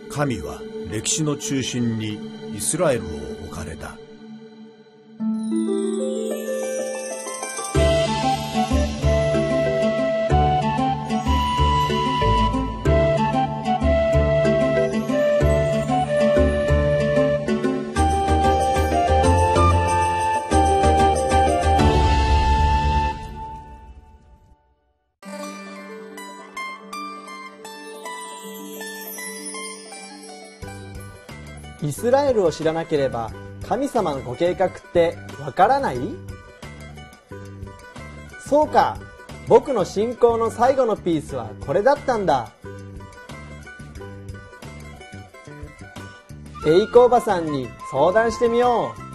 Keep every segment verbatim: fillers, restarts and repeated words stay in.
神は歴史の中心にイスラエルを置かれた。 イスラエルを知らなければ神様のご計画ってわからない？そうか、僕の信仰の最後のピースはこれだったんだ。エイコおばさんに相談してみよう。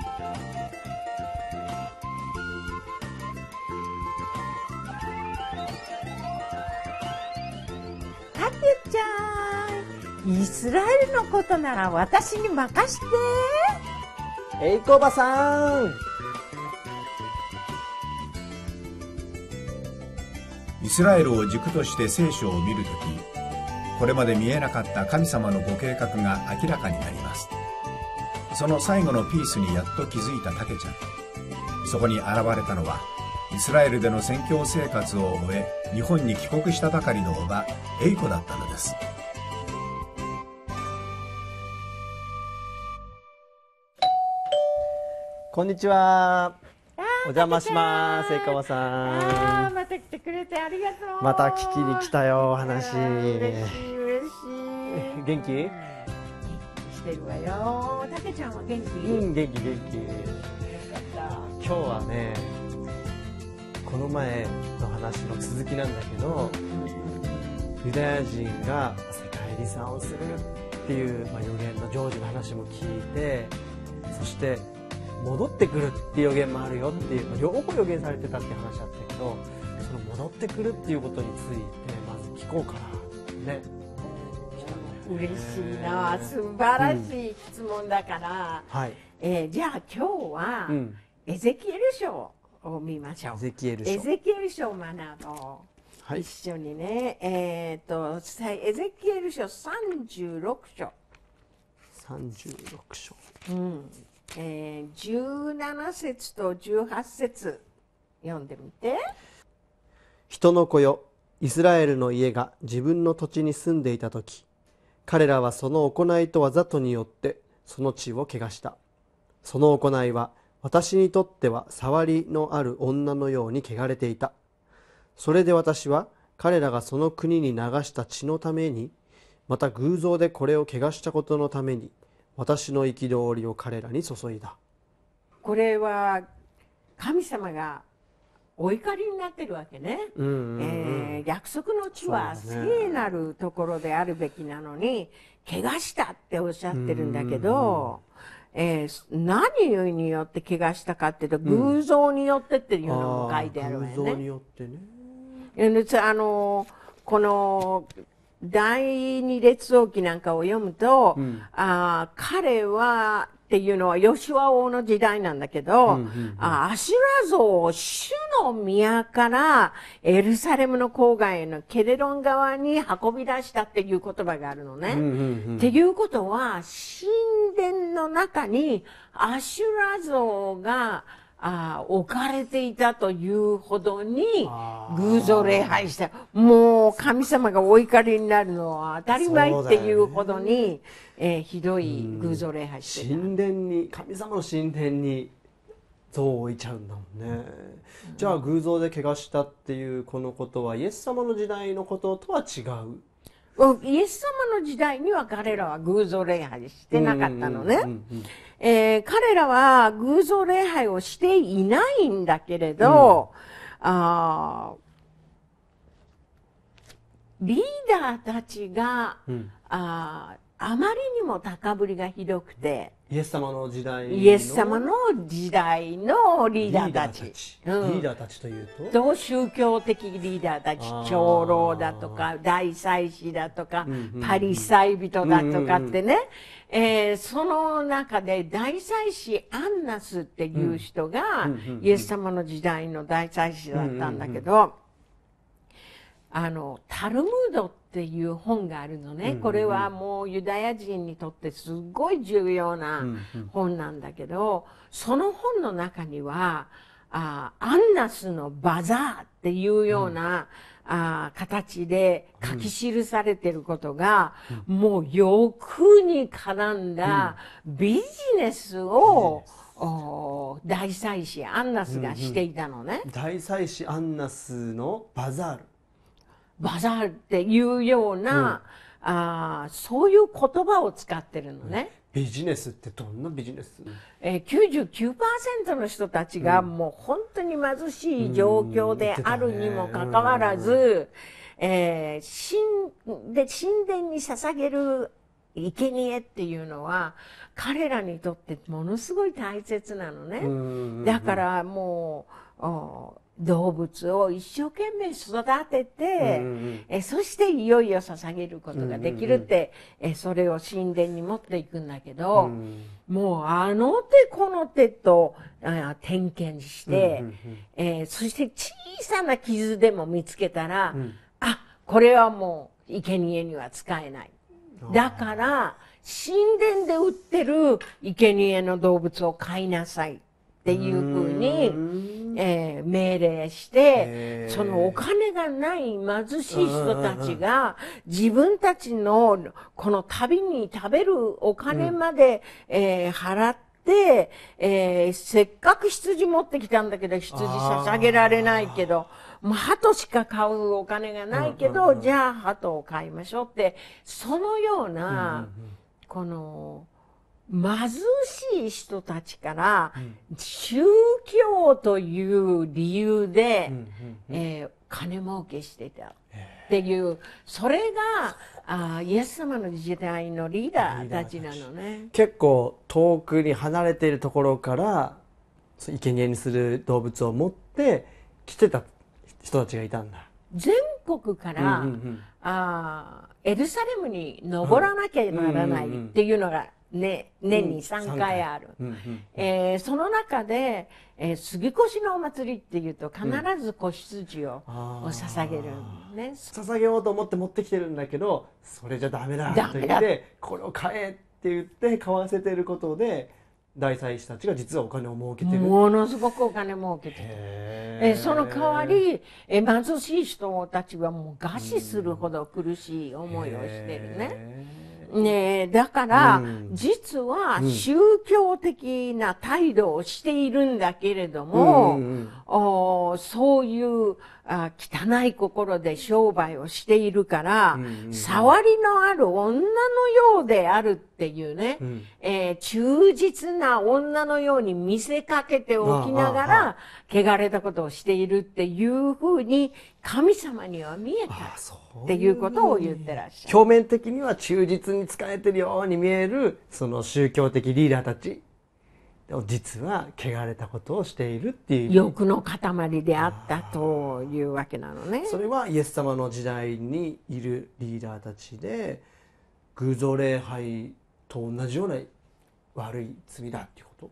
たけちゃん、イスラエルのことなら私に任して。 エイコおばさん。 イスラエルを軸として聖書を見るとき、これまで見えなかった神様のご計画が明らかになります。その最後のピースにやっと気づいたたけちゃん。そこに現れたのは、イスラエルでの宣教生活を終え、日本に帰国したばかりのおば、エイコだったのです。 こんにちは。お邪魔します、エイコおばさん。 あー、また来てくれてありがとう。 また聞きに来たよ、お話。 嬉しい嬉しい。 元気？ してるわよ。たけちゃんは元気？ うん、元気元気。今日はね、この前の話の続きなんだけど、ユダヤ人が世界遺産をするっていう、まあ、予言の成就の話も聞いて、そして戻ってくるっていう予言もあるよっていう、まあ、両方予言されてたっていう話だったけど、その戻ってくるっていうことについてまず聞こうかなね。 嬉しいな、素晴らしい質問だから、 うん、はい、 えー、じゃあ今日は、うん、エゼキエル書を見ましょう。 エゼキエル書。 エゼキエル書を学ぼう。はい、一緒にね、えっ、ー、と、エゼキエル書さんじゅうろく章。 さんじゅうろく章。 うん。えー、じゅうなな節とじゅうはち節読んでみて。 人の子よ、イスラエルの家が自分の土地に住んでいたとき、彼らはその行いとわざとによってその地を汚した。その行いは私にとっては触りのある女のように汚れていた。それで私は彼らがその国に流した血のために、また偶像でこれを汚したことのために、私の憤りを彼らに注いだ。 これは神様がお怒りになってるわけね。うんうんうん、えー、約束の地は聖なるところであるべきなのに、汚したっておっしゃってるんだけど、うんうんうん、えー、何によって汚したかっていうと、偶像によってっていうのも書いてあるわよね。 偶像によってね。 あのこの第二列王記なんかを読むと、うん、あ彼はっていうのはヨシュア王の時代なんだけど、うんうんうん、あアシュラ像を主の宮からエルサレムの郊外のケレロン川に運び出したっていう言葉があるのね。うんうんうん、っていうことは神殿の中にアシュラ像があ置かれていたというほどに偶像礼拝した。もう神様がお怒りになるのは当たり前っていうほどに、ねえー、ひどい偶像礼拝してた。 神殿に、神様の神殿に像を置いちゃうんだもんね。うん、じゃあ偶像で怪我したっていうこのことはイエス様の時代のこととは違う？ イエス様の時代には彼らは偶像礼拝してなかったのね。えー、彼らは偶像礼拝をしていないんだけれど、うん、あリーダーたちが、うん、ああまりにも高ぶりがひどくて、 イエス様の時代のイエス様の時代のリーダーたち。 リーダーたちというと、 と宗教的リーダーたち、長老だとか、大祭司だとか、うんうん、パリサイ人だとかってね、うんうんえー、その中で大祭司アンナスっていう人が、イエス様の時代の大祭司だったんだけど、あの、タルムードっっていう本があるのね。これはもうユダヤ人にとってすごい重要な本なんだけど、その本の中には、あアンナスのバザーっていうような、うん、あ形で書き記されていることが、うん、もう欲に絡んだビジネスを、うん、お大祭司アンナスがしていたのね。 うんうん、大祭司アンナスのバザール。 バザールっていうような、うん、あそういう言葉を使ってるのね。 ビジネスってどんなビジネス？ えー、きゅうじゅうきゅうパーセント の人たちがもう本当に貧しい状況であるにもかかわらず、えー、神で神殿に捧げる生贄っていうのは彼らにとってものすごい大切なのね。だからもう動物を一生懸命育てて、えそしていよいよ捧げることができるって、えそれを神殿に持っていくんだけど、もうあの手この手とあ点検して、えー、そして小さな傷でも見つけたら、うん、あ、これはもう生贄には使えない。だから、神殿で売ってる生贄の動物を飼いなさいっていうふうに、えー、命令して、そのお金がない貧しい人たちが自分たちのこの旅に食べるお金まで、うんえー、払って、えー、せっかく羊持ってきたんだけど羊捧げられないけど、もう鳩しか買うお金がないけど、じゃあ鳩を買いましょうって、そのような、この、貧しい人たちから、宗教という理由で、えー、金儲けしてたっていう、それが、あイエス様の時代のリーダーたちなのね。 結構遠くに離れているところから、生贄にする動物を持って来てた人たちがいたんだ。 全国から、うんうんうん、あエルサレムに登らなきゃならないっていうのが、ね、年にさんかいある。うんうんうんえー、その中で、えー、杉越のお祭りっていうと必ず子羊を、うん、を捧げるね。 捧げようと思って持ってきてるんだけど、それじゃダメだと言って、これを買えって言って買わせてることで、大祭司たちが実はお金を儲けてる。 ものすごくお金儲けてる。えその代わり、え貧しい人たちはもう餓死するほど苦しい思いをしてるね。ねえ、だから、うん、実は宗教的な態度をしているんだけれども、うんうんおそういうあ汚い心で商売をしているから、うんうんうん、触りのある女のようであるっていうね、うんえー、忠実な女のように見せかけておきながら、汚れたことをしているっていうふうに神様には見えたっていうことを言ってらっしゃる。 表面的には忠実に仕えてるように見えるその宗教的リーダーたち。実は汚れたことをしているっていう欲の塊であったというわけなのね。 それはイエス様の時代にいるリーダーたちで偶像礼拝と同じような悪い罪だっていうこと。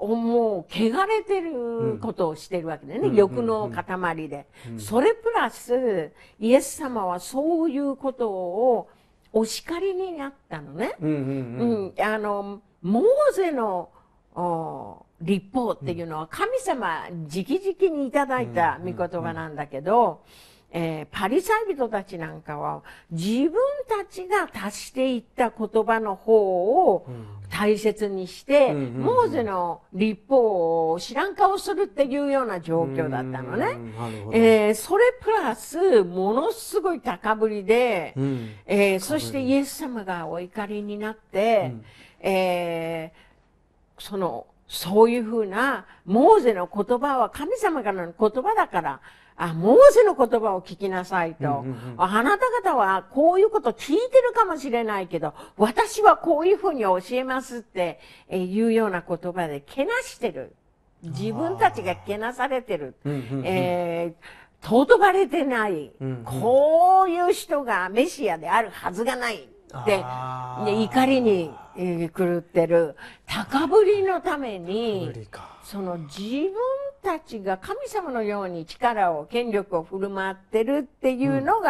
もう汚れてることをしてるわけだよね、うん、欲の塊で、うん、それプラスイエス様はそういうことをお叱りになったのね。うんうんうん、あのモーゼの律法っていうのは神様直々にいただいた御言葉なんだけど、えー、パリサイ人たちなんかは自分たちが足していった言葉の方を大切にして、うん、モーゼの律法を知らん顔するっていうような状況だったのね。えー、それプラスものすごい高ぶりで、うんえー、そしてイエス様がお怒りになって、うんえーその、そういうふうな、モーゼの言葉は神様からの言葉だから、あ、モーゼの言葉を聞きなさいと、うんうんうん、あなた方はこういうこと聞いてるかもしれないけど、私はこういうふうに教えますっていうような言葉でけなしてる。自分たちがけなされてる。うんうんうんえー、尊ばれてない、うんうん。こういう人がメシアであるはずがない。で、ね、怒りに、えー、狂ってる高ぶりのためにその自分たちが神様のように力を権力を振る舞ってるっていうのが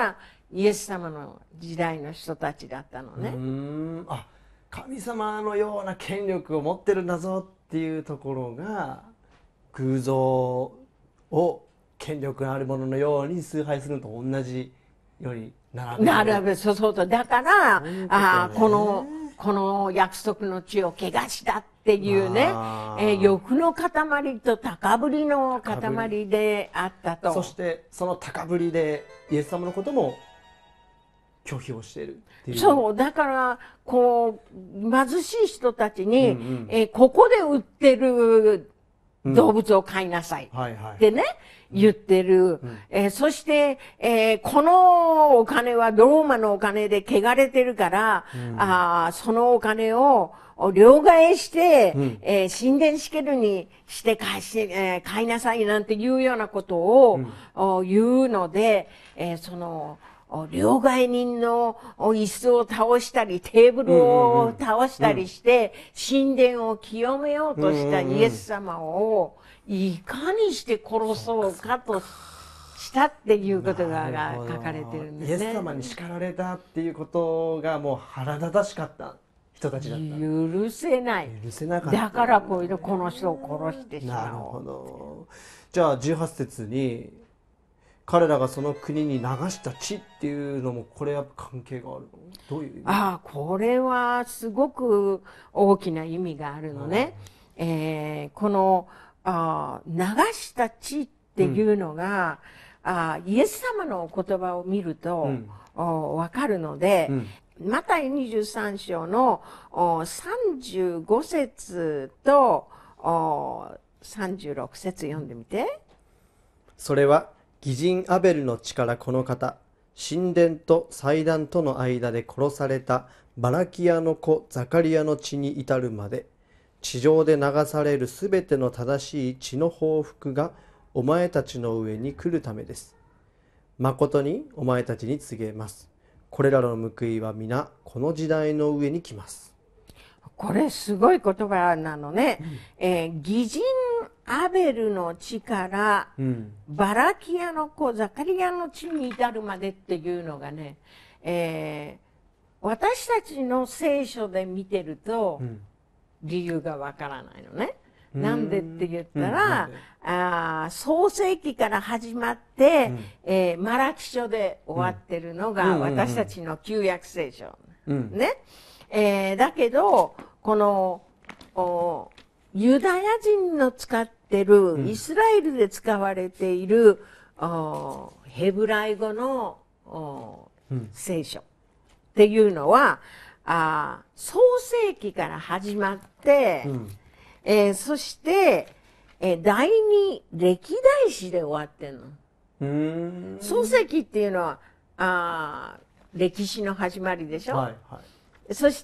イエス様の時代の人たちだったのね。 うーん、あ、神様のような権力を持ってるんだぞっていうところが偶像を権力あるもののように崇拝するのと同じように並べる。 並べ、そうそうと。だから、 そういうことねあーこの、この約束の地を汚したっていうね、 あーえー欲の塊と高ぶりの塊であったと。 そしてその高ぶりでイエス様のことも拒否をしているっていう。 そう、だから、こう、貧しい人たちに、 うんうんえーここで売ってる動物を飼いなさい。 はいはい。 ってね、言ってる。えーそして、えーこのお金はローマのお金で汚れてるから、あーそのお金を両替して、 うんえー神殿試験にして買いし、えー買いなさいなんていうようなことを、お言うので、えーその、お両替人のお椅子を倒したり、テーブルを倒したりして、神殿を清めようとしたイエス様を、いかにして殺そうかとしたっていうことがなるほど書かれてるんですね。 イエス様に叱られたっていうことがもう腹立たしかった人たちだった。 許せない。 許せなかった。 だからこういうこの人を殺してしなるまおう。 ほど。じゃあじゅうはち節に彼らがその国に流した血っていうのもこれやっぱ関係があるの？どういう意味？ ああ、これはすごく大きな意味があるのね。えーこのあ流した血っていうのが、うん、あイエス様のお言葉を見ると、うん、わかるので、うん、マタイにじゅうさん章のさんじゅうご節とさんじゅうろく節読んでみて。 それは義人アベルの血からこの方、神殿と祭壇との間で殺されたバラキアの子ザカリアの血に至るまで、地上で流されるすべての正しい血の報復がお前たちの上に来るためです。誠にお前たちに告げます。これらの報いは皆この時代の上に来ます。 これすごい言葉なのね。うんえー、義人アベルの血から、うん、バラキアの子ザカリアの血に至るまでっていうのがね、えー、私たちの聖書で見てると、うん理由がわからないのね。なんでって言ったら、うん、あ創世記から始まって、うんえー、マラキ書で終わってるのが私たちの旧約聖書。うん、ね、えー。だけど、この、ユダヤ人の使ってる、イスラエルで使われている、ヘブライ語の、聖書っていうのは、あ創世記から始まって、うんえー、そして、えー、第二歴代史で終わってんの。うーん創世記っていうのはあ歴史の始まりでしょ、はいはい、そして、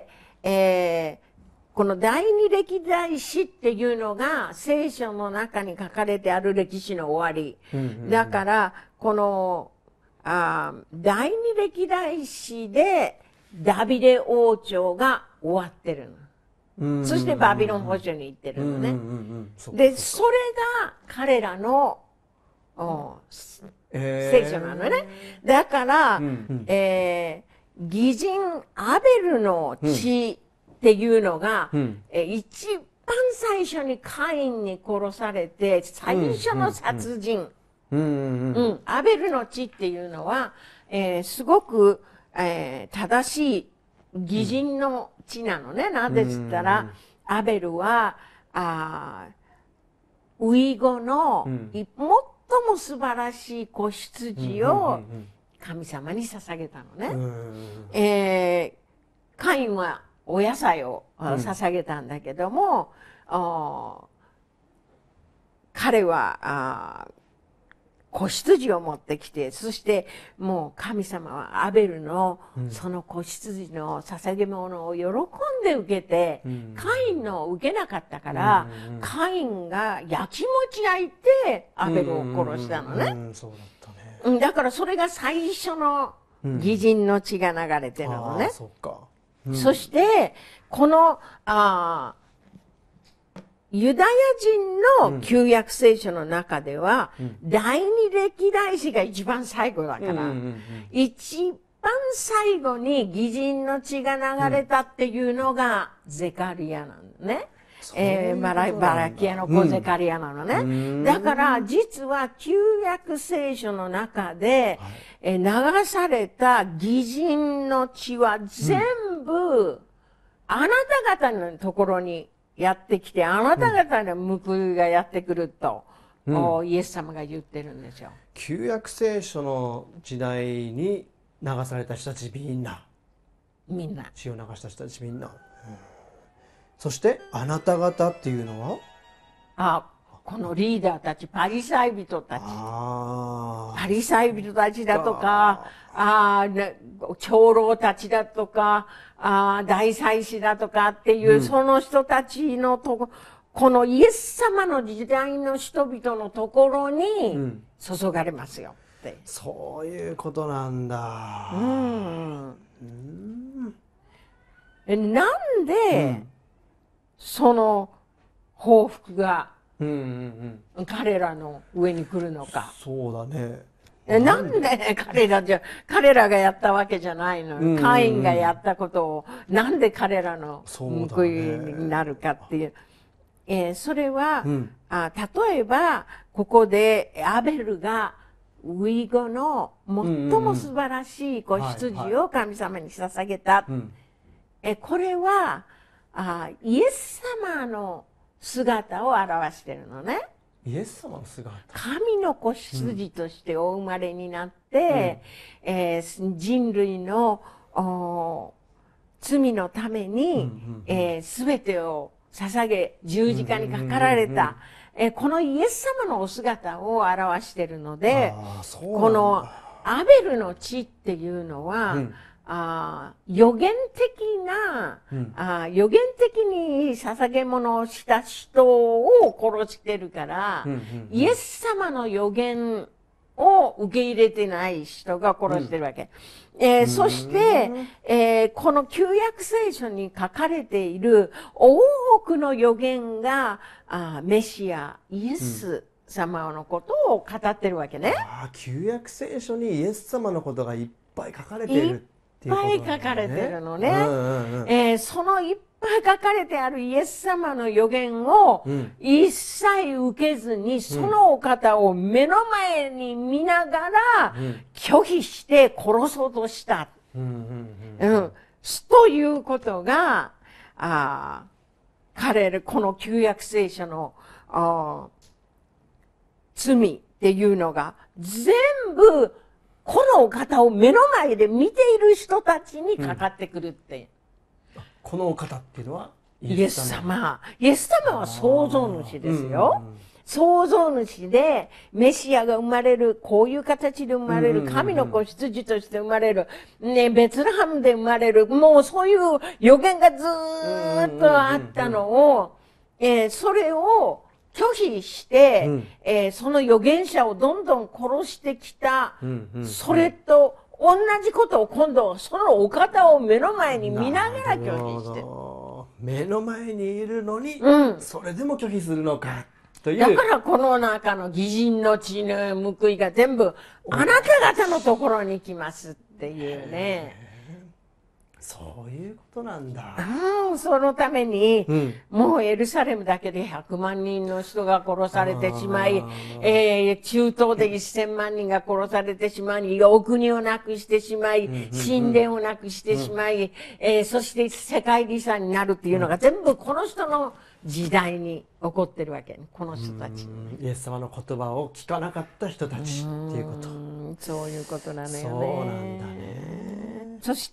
えー、この第二歴代史っていうのが聖書の中に書かれてある歴史の終わり。うんうんうん、だから、このあ第二歴代史でダビデ王朝が終わってるの。そしてバビロン捕虜に行ってるのね。で、それが彼らの、えー、聖書なのね。だから、うん、えー、義人アベルの血っていうのが、うんえー、一番最初にカインに殺されて、最初の殺人。アベルの血っていうのは、えー、すごく、えー、正しい義人の血なのね。うん、なんでつったら、アベルは、あウイゴの、うん、最も素晴らしい子羊を神様に捧げたのね。えー、カインはお野菜を捧げたんだけども、うん、彼は、あ子羊を持ってきて、そしてもう神様はアベルのその子羊の捧げ物を喜んで受けて、うん、カインのを受けなかったから、うんうん、カインがやきもち焼いてアベルを殺したのね。だからそれが最初の義人の血が流れてるのね。うんそ, うん、そして、この、あユダヤ人の旧約聖書の中では、第二歴代史が一番最後だから、一番最後に義人の血が流れたっていうのがゼカリアなんだね。えー、バラ、バラキアの子ゼカリアなのね。うん、だから、実は旧約聖書の中で、はい、えー、流された義人の血は全部、うん、あなた方のところにやってきて、あなた方の報いがやってくると、うん、イエス様が言ってるんですよ。 旧約聖書の時代に流された人たちみんな。 みんな。 血を流した人たちみんな。うん、そしてあなた方っていうのは、 あ、このリーダーたち、パリサイ人たち。パリサイ人たちだとか、あ長老たちだとか、あ大祭司だとかっていう、うん、その人たちのとこ、このイエス様の時代の人々のところに注がれますよって。うん、 そういうことなんだ。うん。うん、 え、なんで、うん、その報復が彼らの上に来るのか。 そうだね。 なんで彼らじゃ、彼らがやったわけじゃないの。カインがやったことを、なんで彼らの報いになるかっていう。えー、それは、うん、あ、例えば、ここでアベルが、ウイゴの最も素晴らしい子羊を神様に捧げた。え、これは、あ、イエス様の姿を表しているのね。 イエス様の姿。 神の子羊としてお生まれになって、うん、えー、人類の罪のために、すべてを捧げ、十字架にかかられた。えー、このイエス様のお姿を表しているので、このアベルの血っていうのは、うん、あ予言的な、うん、あ予言的に捧げ物をした人を殺してるから、うんうんうん、イエス様の予言を受け入れてない人が殺してるわけ。うん、えー、そして、えー、この旧約聖書に書かれている多くの予言が、あメシア、イエス様のことを語ってるわけね。 あ、旧約聖書にイエス様のことがいっぱい書かれている。 いっぱい書かれてるのね。えー、そのいっぱい書かれてあるイエス様の予言を一切受けずに、そのお方を目の前に見ながら拒否して殺そうとした。うん、ということが、あ彼、この旧約聖書のあ罪っていうのが全部このお方を目の前で見ている人たちにかかってくるって。 うん、このお方っていうのはイエス様。イエス様は創造主ですよ。うんうん、創造主でメシアが生まれる、こういう形で生まれる、神の子羊として生まれる、ね、ベツレハムで生まれる、もうそういう予言がずーっとあったのを、えー、それを拒否して、うん、えー、その預言者をどんどん殺してきた、うんうんうん、それと同じことを今度そのお方を目の前に見ながら拒否してる。 目の前にいるのに、うん、それでも拒否するのかという。 だからこの中の義人の血の報いが全部あなた方のところに来ますっていうね。 そういうことなんだ。 うん、そのために、うん、もうエルサレムだけでひゃくまんにんの人が殺されてしまい、えー、中東でせんまんにんが殺されてしまい、お国をなくしてしまい、神殿をなくしてしまい、えー、そして世界遺産になるっていうのが全部この人の時代に起こってるわけ。この人たち。 イエス様の言葉を聞かなかった人たちっていうこと。 そういうことなのよね。 そうなんだね。 そして、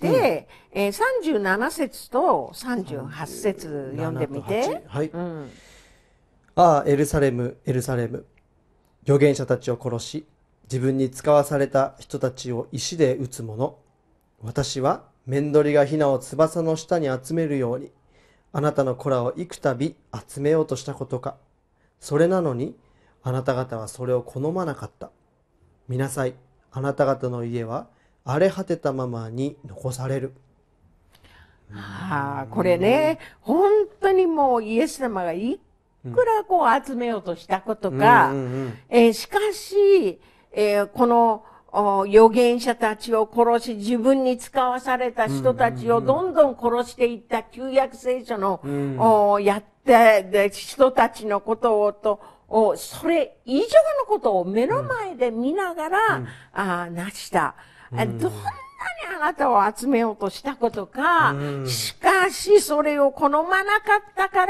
うん、えー、さんじゅうなな節とさんじゅうはち節読んでみて。 はい。うん、ああ、エルサレム、エルサレム。預言者たちを殺し、自分に使わされた人たちを石で撃つ者。私は、面取りがヒナを翼の下に集めるように、あなたの子らを幾たび集めようとしたことか。それなのに、あなた方はそれを好まなかった。見なさい。あなた方の家は、荒れ果てたままに残される。 はあ、これね、本当にもうイエス様がいっくらこう集めようとしたことか、 うんうんうんえーしかし、えーこのお預言者たちを殺し、自分に使わされた人たちをどんどん殺していった旧約聖書の、 うんおやってで人たちのことをと、おそれ以上のことを目の前で見ながら、あーなした。あどんなにあなたを集めようとしたことか、 うんしかしそれを好まなかったから、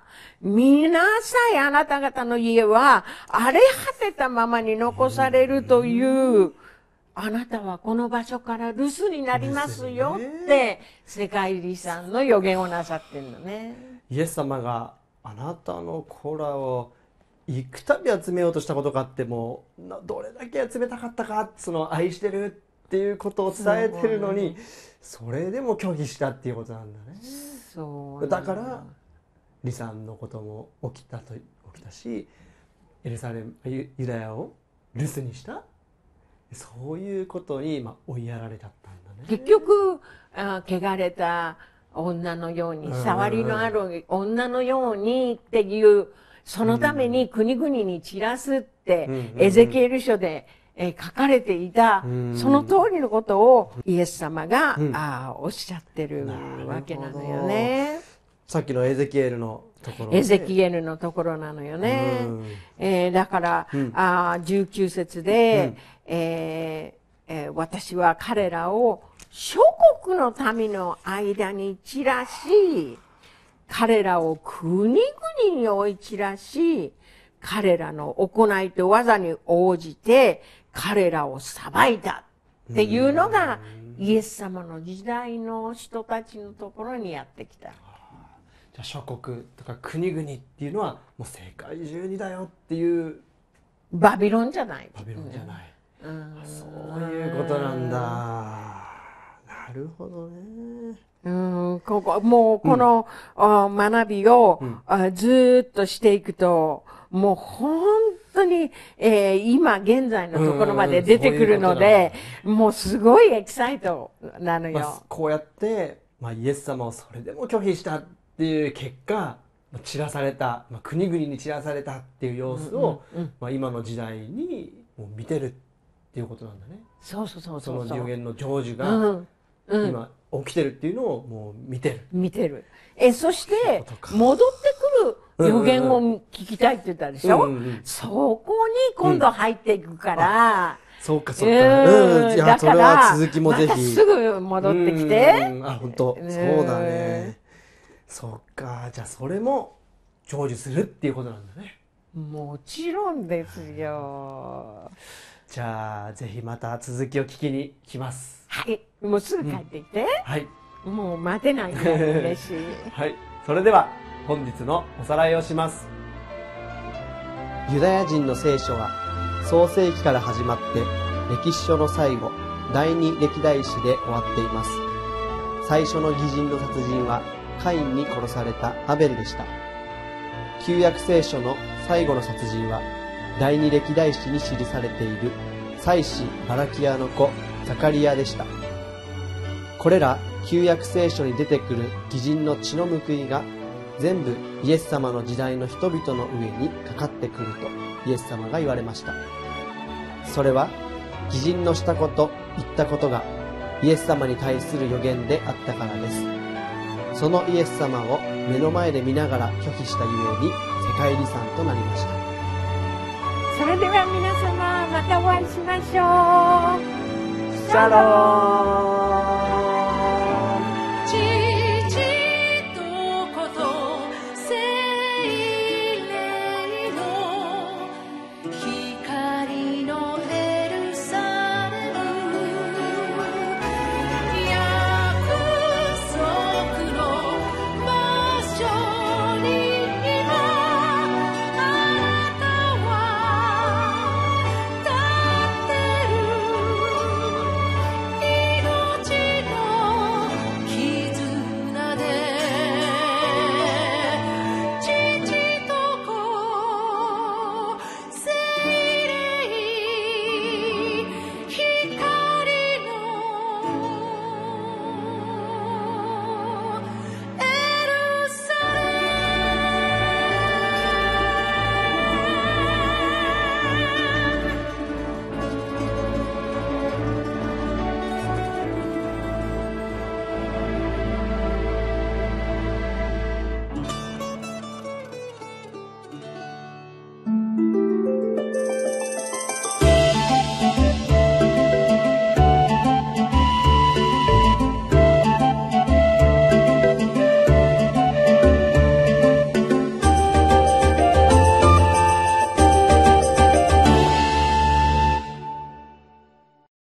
見なさい、あなた方の家は荒れ果てたままに残されるという、あなたはこの場所から留守になりますよって世界遺産の予言をなさってるのね。 イエス様があなたの子らを幾度集めようとしたことかってもうなどれだけ集めたかったかその愛してるっていうことを伝えてるのにそれでも拒否したっていうことなんだね。 そうだから離散のことも起きたと起きたしエルサレムユユダヤを留守にしたそういうことにまあ追いやられたったんだね。 結局、あ汚れた女のように、触りのある女のようにっていう、そのために国々に散らすって、エゼキエル書で、えー書かれていた、その通りのことをイエス様が、 うんあおっしゃってるなるほどわけなのよね。 さっきのエゼキエルのところエゼキエルのところなのよね。 うんえーだから、 うんあじゅうきゅう節で、えーえー私は彼らを諸国の民の間に散らし、彼らを国々に追い散らし、彼らの行いと技に応じて彼らを裁いたっていうのがイエス様の時代の人たちのところにやってきた。 じゃあ諸国とか国々っていうのはもう世界中にだよっていうバビロンじゃない。 バビロンじゃない、 うんそういうことなんだ。なるほどね。 うん、ここ、もうこの、あ学びを、あずーっとしていくと、もう本当に、えー今現在のところまで出てくるので、もうすごいエキサイトなのまあよ。 こうやって、まあ、イエス様をそれでも拒否したっていう結果まあ散らされた、まあ、国々に散らされたっていう様子を、まあ、今の時代にもう見てるっていうことなんだね。 そうそうそうそそうそう。 の予言の成就がうん。うん。 今起きてるっていうのをもう見てる。 見てる。え、そしてことか、 戻ってくる予言を聞きたいって言ったでしょ、 うんうんうんそこに今度入っていくから、 そうかそうか。 うんうん。じゃあそれだからは続きもぜひ。 またすぐ戻ってきて。 うんあ本当うんそうだね。そっかじゃあそれも成就するっていうことなんだね。 もちろんですよ。 じゃあぜひまた続きを聞きに来ます。 はい。もうすぐ帰ってきて。 はいもう待てないから嬉しい。 はい。それでは本日のおさらいをします。ユダヤ人の聖書は創世記から始まって歴史書の最後第二歴代史で終わっています。最初の義人の殺人はカインに殺されたアベルでした。旧約聖書の最後の殺人は第二歴代史に記されている祭司バラキアの子ザカリアでした。これら旧約聖書に出てくる義人の血の報いが全部イエス様の時代の人々の上にかかってくるとイエス様が言われました。それは義人のしたこと言ったことがイエス様に対する予言であったからです。そのイエス様を目の前で見ながら拒否したゆえに世界遺産となりました。 それでは皆様、またお会いしましょう。 シャローン。